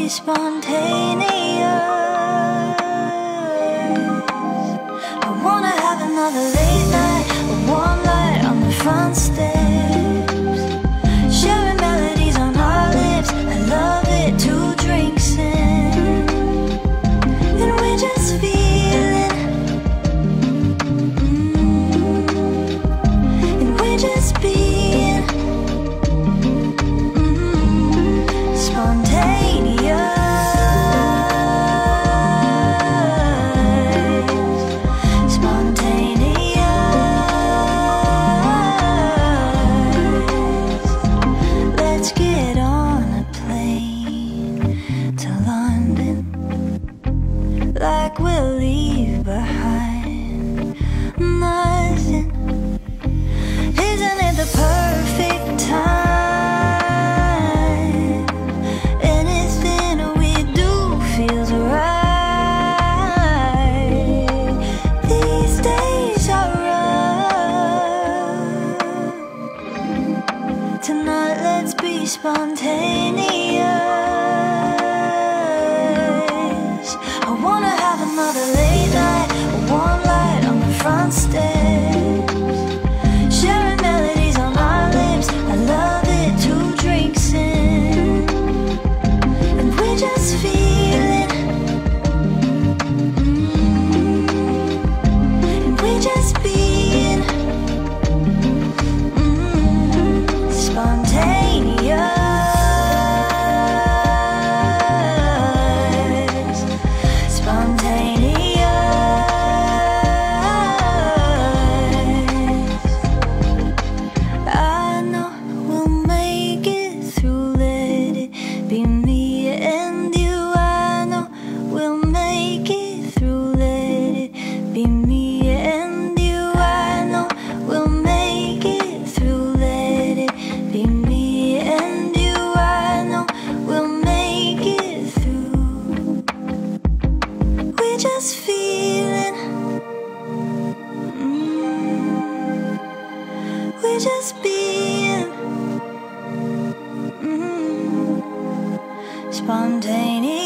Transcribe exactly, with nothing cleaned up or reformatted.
be spontaneous. I wanna have another late night, a warm light on the front steps, sharing melodies on our lips. I love it, two drinks in, and we're just feeling, mm, and we're just being mm, spontaneous. Like we'll leave behind nothing. Isn't it the perfect time? Anything we do feels right. These days are rough. Tonight let's be spontaneous. Another late night, a warm light on the front steps, sharing melodies on our lips. I love it, two drinks in, and we're just feeling, mm, and we're just being mm, spontaneous. Just feeling, mm, we're just being mm, spontaneous.